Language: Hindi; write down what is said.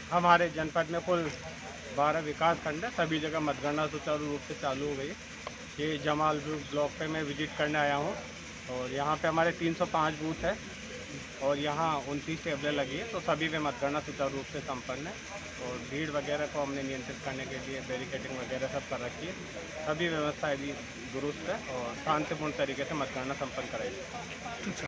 हमारे जनपद में कुल 12 विकास खंड है। सभी जगह मतगणना सुचारू रूप से चालू हो गई है। ये जमाल ब्लॉक पे मैं विजिट करने आया हूँ और यहाँ पे हमारे 305 बूथ है और यहाँ 29 टेबलें लगी है, तो सभी में मतगणना सुचारू रूप से संपन्न है। और भीड़ वगैरह को हमने नियंत्रित करने के लिए बैरिकेडिंग वगैरह सब कर रखी है। सभी व्यवस्थाएं भी दुरुस्त है और शांतिपूर्ण तरीके से मतगणना संपन्न कराई।